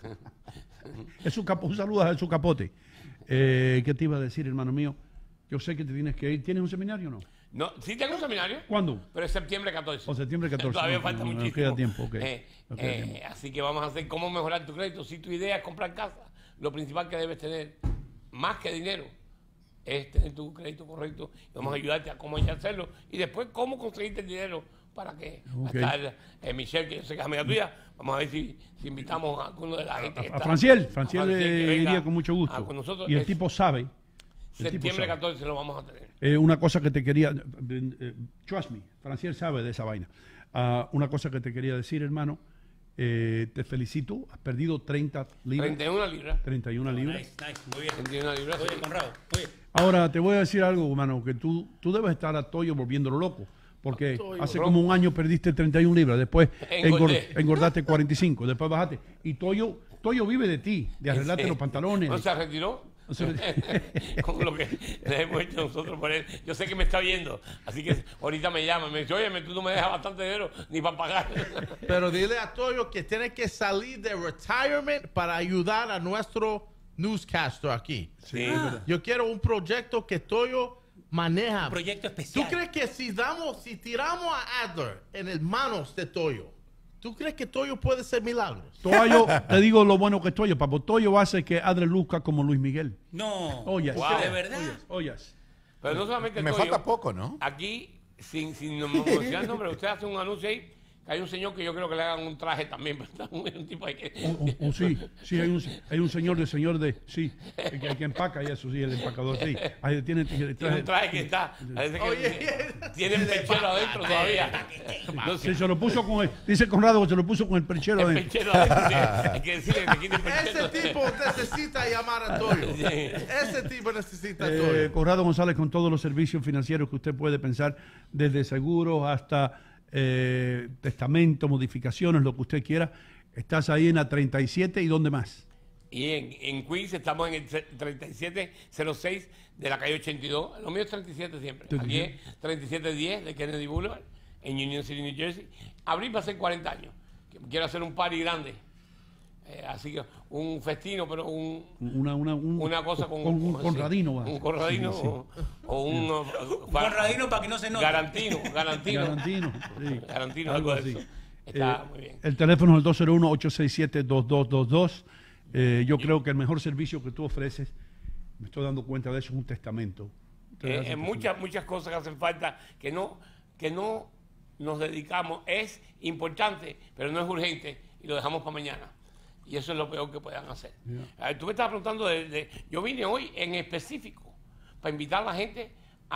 Speaker 1: Un saludo a Jesús Capote. ¿Qué te iba a decir, hermano mío? Yo sé que te tienes que ir. ¿Tienes un seminario o no?
Speaker 2: No, sí tengo un seminario.
Speaker 1: ¿Cuándo?
Speaker 2: Pero es septiembre 14.
Speaker 1: O septiembre 14.
Speaker 2: Todavía falta muchísimo.
Speaker 1: Queda tiempo,
Speaker 2: Así que vamos a hacer cómo mejorar tu crédito. Si tu idea es comprar casa, lo principal que debes tener, más que dinero, es tener tu crédito correcto. Y vamos a ayudarte a cómo hacerlo. Y después, cómo conseguirte el dinero para que estar Michelle, que yo sé que es amiga tuya. Vamos a ver si invitamos a alguno de la gente que está.
Speaker 1: Franciel iría con mucho gusto.
Speaker 2: Con nosotros.
Speaker 1: Y el tipo sabe.
Speaker 2: Septiembre 14 lo vamos a tener.
Speaker 1: Una cosa que te quería, trust me, Franciel sabe de esa vaina. Una cosa que te quería decir, hermano, te felicito, has perdido 30 libras.
Speaker 2: 31 libras.
Speaker 1: 31 libras.
Speaker 3: Nice, muy bien.
Speaker 2: 31 libras.
Speaker 3: Muy bien, Conrado. Muy bien.
Speaker 1: Ahora, te voy a decir algo, hermano, que tú debes estar a Toyo volviéndolo loco. Porque hace como un año perdiste 31 libras, después engordaste 45, después bajaste. Y Toyo vive de ti, de arreglarte los pantalones.
Speaker 2: ¿No se retiró? Como lo que le hemos hecho nosotros por él. Yo sé que me está viendo, así que ahorita me llama, me dice, oye, tú no me dejas bastante dinero ni para pagar.
Speaker 13: Pero dile a Toyo que tiene que salir de retirement para ayudar a nuestro newscaster aquí.
Speaker 1: Sí.
Speaker 13: Yo quiero un proyecto que Toyo maneja.
Speaker 3: Un proyecto especial.
Speaker 13: ¿Tú crees que si tiramos a Adler en el manos de Toyo, ¿Tú crees que Toyo puede hacer milagros?
Speaker 1: Toyo, te digo lo bueno que es Toyo, papo. Toyo hace que Adre luzca como Luis Miguel.
Speaker 3: No.
Speaker 1: Oyas.
Speaker 2: Wow.
Speaker 3: ¿De verdad?
Speaker 1: Oyas.
Speaker 2: Pero no solamente
Speaker 4: Me
Speaker 2: Toyo,
Speaker 4: falta poco, ¿no?
Speaker 2: Aquí, sin mencionar el nombre, usted hace un anuncio ahí, que hay un señor que yo creo que le hagan un traje también, ¿verdad? Un tipo ahí que...
Speaker 1: Sí, hay un señor de, sí, el que empaca y eso, sí, el empacador, sí. Ahí tiene
Speaker 2: Tiene un traje que está, parece que tiene el perchero adentro todavía. No sé.
Speaker 1: Sí, se lo puso con el, dice Conrado que se lo puso con el perchero
Speaker 2: El
Speaker 1: adentro.
Speaker 2: perchero adentro, sí. Hay que decirle que quite el perchero.
Speaker 13: Ese tipo necesita llamar a Toyo.
Speaker 2: Sí.
Speaker 13: Ese tipo necesita a Toyo.
Speaker 1: Conrado González con todos los servicios financieros que usted puede pensar, desde seguros hasta testamento, modificaciones, lo que usted quiera. Estás ahí en la 37 y ¿dónde más?
Speaker 2: Y en Queens estamos en el 3706 de la calle 82. Lo mío es 37 siempre. Aquí es 3710 de Kennedy Boulevard en Union City, New Jersey. Abril va a ser 40 años. Quiero hacer un party grande. Así que un festino, pero una cosa con
Speaker 1: un conradino.
Speaker 2: Un conradino
Speaker 1: Sí.
Speaker 2: o un
Speaker 3: conradino para que no se note.
Speaker 2: Garantino.
Speaker 1: Sí.
Speaker 2: Garantino,
Speaker 1: Algo
Speaker 2: algo de
Speaker 1: así.
Speaker 2: eso. Está muy bien.
Speaker 1: El teléfono es el 201-867-2222. Yo creo que el mejor servicio que tú ofreces, me estoy dando cuenta de eso, es un testamento.
Speaker 2: Muchas cosas que hacen falta que no nos dedicamos. Es importante, pero no es urgente y lo dejamos para mañana. Y eso es lo peor que puedan hacer. Tú me estabas preguntando yo vine hoy en específico para invitar a la gente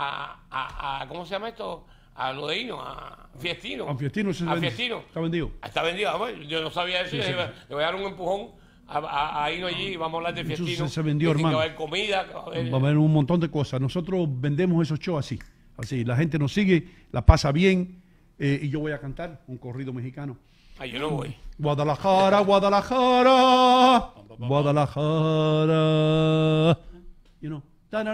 Speaker 2: a ¿cómo se llama esto? A lo de Hino, a Fiestino.
Speaker 1: A Fiestino. Está vendido.
Speaker 2: Está vendido. Yo no sabía eso.
Speaker 1: Sí.
Speaker 2: Le voy a dar un empujón a Hino allí y vamos a hablar de
Speaker 1: Eso
Speaker 2: Fiestino.
Speaker 1: se vendió,
Speaker 2: Que
Speaker 1: hermano.
Speaker 2: va a haber comida. Que va
Speaker 1: Va a haber un montón de cosas. Nosotros vendemos esos shows así. La gente nos sigue, la pasa bien, y yo voy a cantar un corrido mexicano.
Speaker 2: Yo no voy.
Speaker 1: Guadalajara. You know.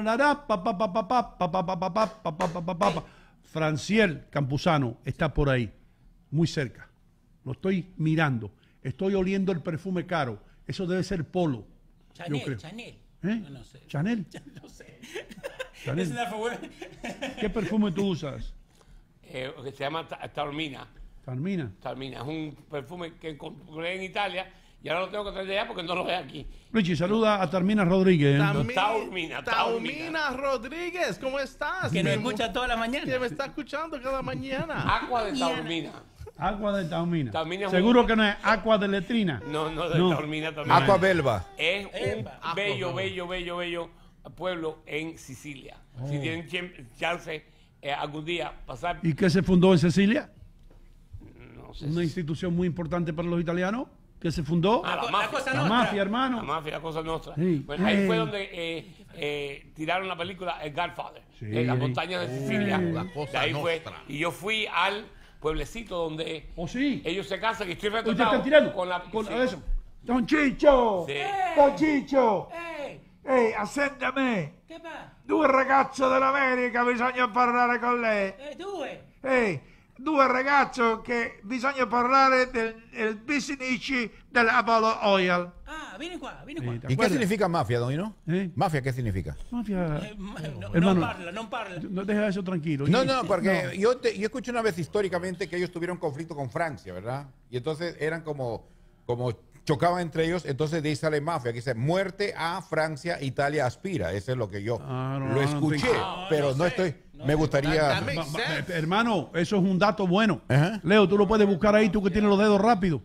Speaker 1: Franciel Campuzano está por ahí, muy cerca. Lo estoy mirando. Estoy oliendo el perfume caro. Eso debe ser Polo. yo creo.
Speaker 3: Chanel.
Speaker 1: No sé. ¿Chanel?
Speaker 3: No sé.
Speaker 1: Chanel. ¿Qué perfume tú usas?
Speaker 2: Que se llama Taormina.
Speaker 1: Taormina.
Speaker 2: Taormina. Es un perfume que compré en Italia y ahora lo tengo que traer de allá porque no lo ve aquí.
Speaker 1: Richie, saluda a Taormina Rodríguez.
Speaker 2: Taormina
Speaker 13: Rodríguez, ¿cómo estás?
Speaker 3: Que nos escucha toda la mañana.
Speaker 13: Que me está escuchando cada mañana.
Speaker 2: Agua de Taormina.
Speaker 1: Agua de Taormina.
Speaker 2: Taormina es
Speaker 1: Seguro que no es agua de letrina.
Speaker 2: No, de Taormina.
Speaker 4: Aqua Belva.
Speaker 2: Es un bello pueblo en Sicilia. Si tienen chance algún día pasar.
Speaker 1: ¿Y qué se fundó en Sicilia?
Speaker 2: No sé.
Speaker 1: Una institución muy importante para los italianos. ¿Qué se fundó?
Speaker 2: La mafia.
Speaker 1: La mafia, hermano.
Speaker 2: La mafia, la cosa nuestra.
Speaker 1: Sí.
Speaker 2: Bueno, ahí fue donde tiraron la película El Godfather.
Speaker 1: Sí.
Speaker 2: En las montañas de Sicilia.
Speaker 13: La cosa
Speaker 2: Ahí fue.
Speaker 13: nostra.
Speaker 2: Y yo fui al pueblecito donde ellos se casan y estoy
Speaker 1: ¿Usted
Speaker 2: retratado
Speaker 1: está tirando?
Speaker 2: con
Speaker 1: Con
Speaker 2: sí.
Speaker 1: eso. Don Ciccio!
Speaker 2: Sí.
Speaker 5: Don Ciccio!
Speaker 3: Ehi,
Speaker 5: Assentami!
Speaker 3: che fa?
Speaker 5: Due ragazze dell'America, bisogna parlare con lei.
Speaker 3: Due.
Speaker 5: Due ragazzi che bisogna parlare del business dell'Apollo Oil.
Speaker 3: Ah, vieni qua.
Speaker 4: ¿Y qué significa mafia, don Hino? ¿Mafia qué significa?
Speaker 1: Mafia.
Speaker 3: No parla.
Speaker 1: No deja eso tranquilo.
Speaker 4: No, porque yo escuché una vez históricamente que ellos tuvieron conflicto con Francia, ¿verdad? Y entonces eran como chocaban entre ellos, entonces de ahí sale mafia, que dice muerte a Francia, Italia aspira. Eso es lo que yo lo escuché, pero no estoy. Me gustaría.
Speaker 1: Hermano, eso es un dato bueno. Leo, tú lo puedes buscar ahí, tú que tienes los dedos rápidos.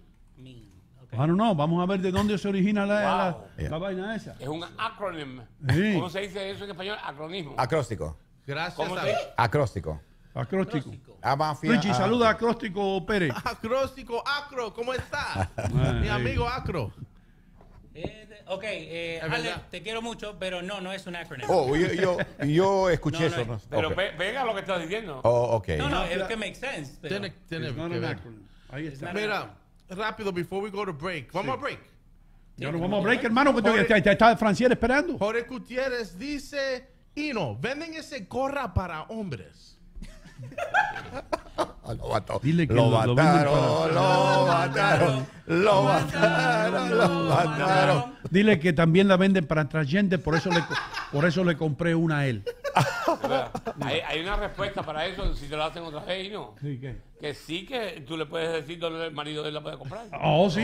Speaker 1: No, vamos a ver de dónde se origina la vaina esa.
Speaker 2: Es un acrónimo.
Speaker 1: Sí.
Speaker 2: ¿Cómo se dice eso en español? Acronismo.
Speaker 4: Acróstico.
Speaker 13: Gracias.
Speaker 2: ¿Cómo se dice?
Speaker 4: Acróstico. A mafia.
Speaker 1: Richie, saluda a Acróstico Pérez.
Speaker 13: Acróstico, Acro, ¿cómo estás? Mi amigo Acro.
Speaker 3: Ok, Ale, te quiero mucho, pero no es un acronym.
Speaker 4: Oh, yo escuché eso. ¿no?
Speaker 2: Pero
Speaker 4: Okay.
Speaker 2: pega lo que estás diciendo.
Speaker 4: Oh, ok.
Speaker 3: No, es que makes sense. Pero
Speaker 13: Tiene que
Speaker 1: an
Speaker 13: ver.
Speaker 1: acronym. Ahí está.
Speaker 13: Mira, rápido, before we go to break. Vamos a break.
Speaker 1: Ya nos vamos a break, hermano, que te está Franciel esperando.
Speaker 13: Jorge Gutiérrez dice, Hino, venden ese gorra para hombres.
Speaker 1: Dile que
Speaker 4: lo
Speaker 1: venden
Speaker 4: mataron.
Speaker 1: Dile que también la venden para transgender, por eso le compré una a él.
Speaker 2: Hay una respuesta para eso si te lo hacen otra vez y no.
Speaker 1: Sí, ¿qué?
Speaker 2: Que sí que tú le puedes decir dónde el marido de él la puede comprar.
Speaker 1: Oh, sí.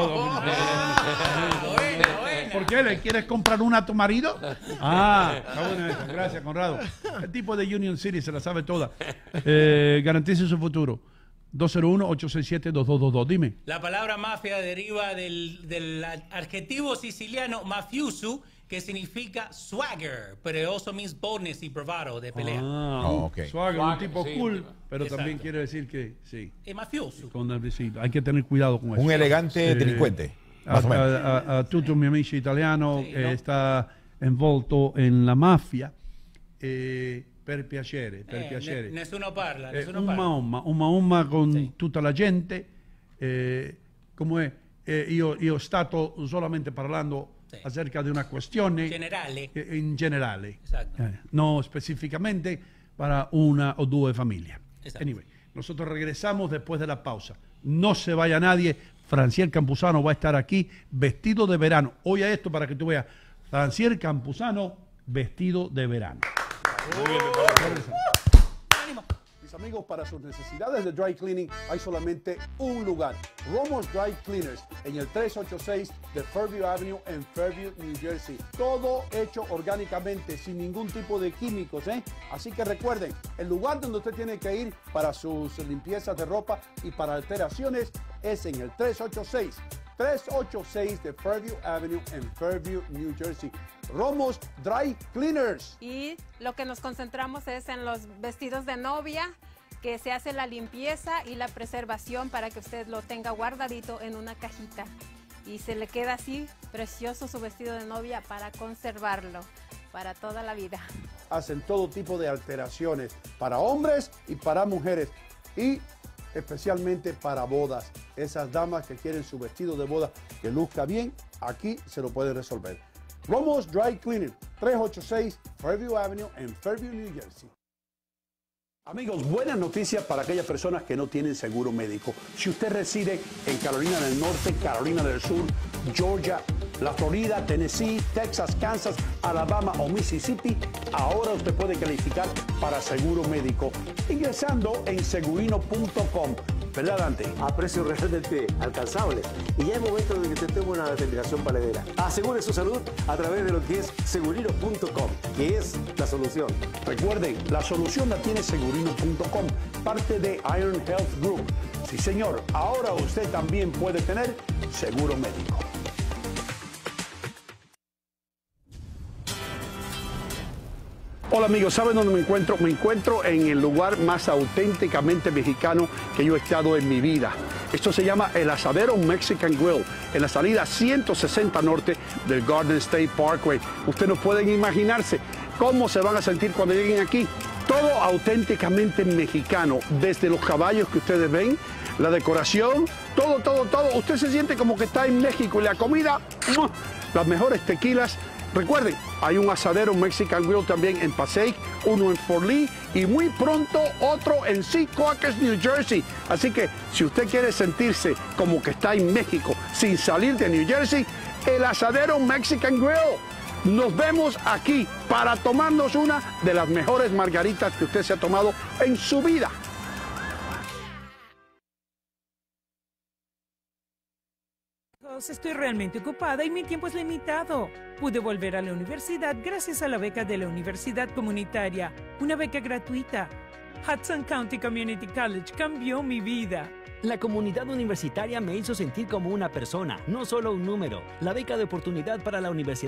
Speaker 1: ¿Por qué? ¿Le quieres comprar una a tu marido? Ah, está buena esa. Gracias, Conrado. El tipo de Union City se la sabe toda. Garantice su futuro. 201-867-2222. Dime.
Speaker 3: La palabra mafia deriva del adjetivo siciliano mafioso, que significa swagger, pero also means boldness y bravado de pelea.
Speaker 1: Swagger, un tipo
Speaker 3: sí,
Speaker 1: cool, pero
Speaker 3: exacto.
Speaker 1: también quiere decir que sí.
Speaker 3: Es mafioso.
Speaker 1: Sí, hay que tener cuidado con eso.
Speaker 4: Un elegante delincuente, más o menos.
Speaker 1: Tutto mio amico italiano está envolto en la mafia per piacere, piacere.
Speaker 3: Nessuno parla.
Speaker 1: Un Mahoma con tutta la gente, come io stato solamente parlando acerca de una questione
Speaker 3: Generale.
Speaker 1: in generale,
Speaker 3: Exacto.
Speaker 1: no específicamente para una o dos familias.
Speaker 3: Exacto.
Speaker 1: Anyway, nosotros regresamos después de la pausa. No se vaya nadie. Franciel Campuzano va a estar aquí vestido de verano. Oye esto para que tú veas. Franciel Campuzano vestido de verano.
Speaker 11: Mis amigos, para sus necesidades de dry cleaning hay solamente un lugar, Romo's Dry Cleaners, en el 386 de Fairview Avenue en Fairview, New Jersey. Todo hecho orgánicamente, sin ningún tipo de químicos, ¿eh? Así que recuerden, el lugar donde usted tiene que ir para sus limpiezas de ropa y para alteraciones es en el 386 de Fairview Avenue en Fairview, New Jersey. Romo's Dry Cleaners.
Speaker 14: Y lo que nos concentramos es en los vestidos de novia, que se hace la limpieza y la preservación para que usted lo tenga guardadito en una cajita y se le queda así precioso su vestido de novia para conservarlo para toda la vida.
Speaker 11: Hacen todo tipo de alteraciones para hombres y para mujeres y especialmente para bodas. Esas damas que quieren su vestido de boda que luzca bien, aquí se lo puede resolver. Romo's Dry Cleaning, 386 Fairview Avenue en Fairview, New Jersey. Amigos, buenas noticias para aquellas personas que no tienen seguro médico. Si usted reside en Carolina del Norte, Carolina del Sur, Georgia, la Florida, Tennessee, Texas, Kansas, Alabama o Mississippi, ahora usted puede calificar para seguro médico ingresando en segurino.com. ¿Verdad, Dante?
Speaker 15: A precios realmente alcanzables. Y ya es momento de que usted tome una determinación valedera. Asegure su salud a través de lo que es segurino.com, que es la solución.
Speaker 11: Recuerden, la solución la tiene segurino.com, parte de Iron Health Group. Sí, señor, ahora usted también puede tener seguro médico. Hola amigos, ¿saben dónde me encuentro? Me encuentro en el lugar más auténticamente mexicano que yo he estado en mi vida. Esto se llama El Asadero Mexican Grill, en la salida 160 norte del Garden State Parkway. Ustedes no pueden imaginarse cómo se van a sentir cuando lleguen aquí. Todo auténticamente mexicano, desde los caballos que ustedes ven, la decoración, todo. Usted se siente como que está en México y la comida, ¡mua! Las mejores tequilas. Recuerden, hay un Asadero Mexican Grill también en Passaic, uno en Fort Lee y muy pronto otro en Secaucus, New Jersey. Así que si usted quiere sentirse como que está en México sin salir de New Jersey, el Asadero Mexican Grill. Nos vemos aquí para tomarnos una de las mejores margaritas que usted se ha tomado en su vida.
Speaker 7: Estoy realmente ocupada y mi tiempo es limitado. Pude volver a la universidad gracias a la beca de la Universidad Comunitaria, una beca gratuita. Hudson County Community College cambió mi vida.
Speaker 8: La comunidad universitaria me hizo sentir como una persona, no solo un número. La beca de oportunidad para la universidad